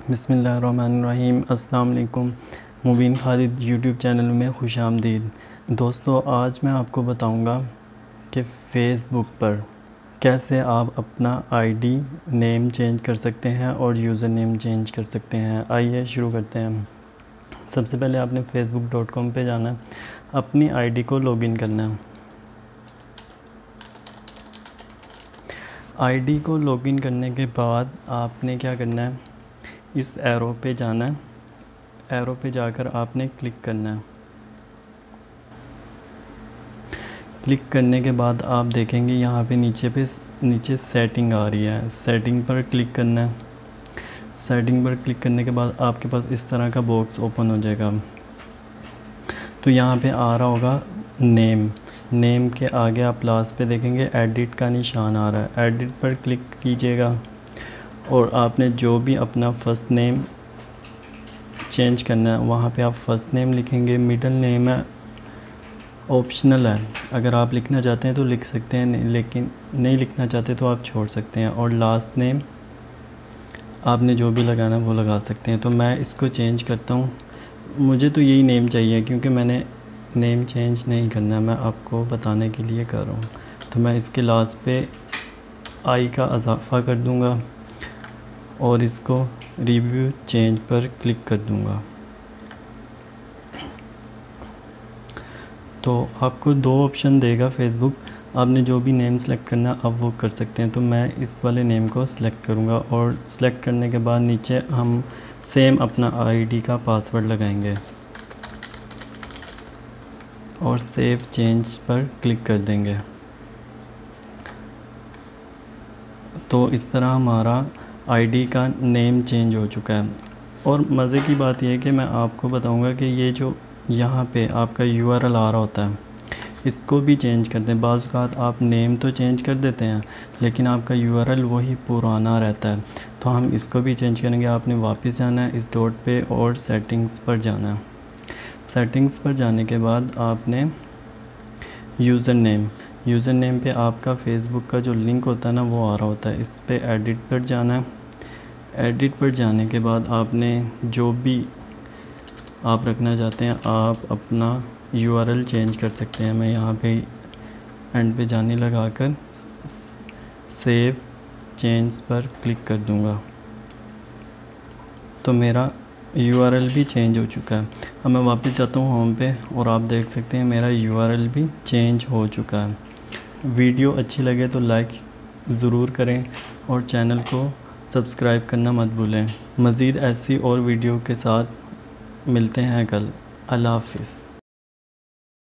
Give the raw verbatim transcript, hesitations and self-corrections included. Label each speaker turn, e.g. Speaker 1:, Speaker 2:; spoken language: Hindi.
Speaker 1: बिस्मिल्लाहिर्रहमानिर्रहीम। अस्सलाम वालेकुम। मुबीन खालिद यूट्यूब चैनल में खुश आमदीद। दोस्तों, आज मैं आपको बताऊंगा कि फ़ेसबुक पर कैसे आप अपना आईडी नेम चेंज कर सकते हैं और यूज़र नेम चेंज कर सकते हैं। आइए शुरू करते हैं। सबसे पहले आपने फेसबुक डॉट कॉम पर जाना है, अपनी आईडी को लॉगिन करना है। आईडी को लॉगिन करने के बाद आपने क्या करना है, इस एरो पे जाना है। एरो पे जाकर आपने क्लिक करना है। क्लिक करने के बाद आप देखेंगे यहाँ पे नीचे पे नीचे सेटिंग आ रही है। सेटिंग पर क्लिक करना है। सेटिंग पर क्लिक करने के बाद आपके पास इस तरह का बॉक्स ओपन हो जाएगा। तो यहाँ पे आ रहा होगा नेम। नेम के आगे आप लास्ट पे देखेंगे एडिट का निशान आ रहा है। एडिट पर क्लिक कीजिएगा और आपने जो भी अपना फ़र्स्ट नेम चेंज करना है वहाँ पे आप फ़र्स्ट नेम लिखेंगे। मिडिल नेम है ऑप्शनल है, अगर आप लिखना चाहते हैं तो लिख सकते हैं, नहीं, लेकिन नहीं लिखना चाहते तो आप छोड़ सकते हैं। और लास्ट नेम आपने जो भी लगाना है वो लगा सकते हैं। तो मैं इसको चेंज करता हूँ। मुझे तो यही नेम चाहिए क्योंकि मैंने नेम चेंज नहीं करना, मैं आपको बताने के लिए कर रहा हूँ। तो मैं इसके लास्ट पे आई का इजाफा कर दूँगा और इसको रिव्यू चेंज पर क्लिक कर दूंगा। तो आपको दो ऑप्शन देगा फेसबुक, आपने जो भी नेम सेलेक्ट करना आप वो कर सकते हैं। तो मैं इस वाले नेम को सिलेक्ट करूंगा और सिलेक्ट करने के बाद नीचे हम सेम अपना आईडी का पासवर्ड लगाएंगे और सेव चेंज पर क्लिक कर देंगे। तो इस तरह हमारा आईडी का नेम चेंज हो चुका है। और मज़े की बात यह है कि मैं आपको बताऊंगा कि ये जो यहाँ पे आपका यूआरएल आ रहा होता है इसको भी चेंज करते हैं। बाज़ औक़ात आप नेम तो चेंज कर देते हैं लेकिन आपका यूआरएल वही पुराना रहता है। तो हम इसको भी चेंज करेंगे। आपने वापस जाना है इस डॉट पे और सेटिंग्स पर जाना है। सेटिंग्स पर जाने के बाद आपने यूज़र नेम यूज़र नेम पे आपका फ़ेसबुक का जो लिंक होता है ना वो आ रहा होता है। इस पर एडिट पर जाना है। एडिट पर जाने के बाद आपने जो भी आप रखना चाहते हैं आप अपना यूआरएल चेंज कर सकते हैं। मैं यहाँ पे एंड पे जाने लगाकर सेव चेंज पर क्लिक कर दूँगा। तो मेरा यूआरएल भी चेंज हो चुका है। अब मैं वापस जाता हूँ होम पे और आप देख सकते हैं मेरा यूआरएल भी चेंज हो चुका है। वीडियो अच्छी लगे तो लाइक ज़रूर करें और चैनल को सब्सक्राइब करना मत भूलें। मज़ीद ऐसी और वीडियो के साथ मिलते हैं कल। अल्लाह हाफ़िज़।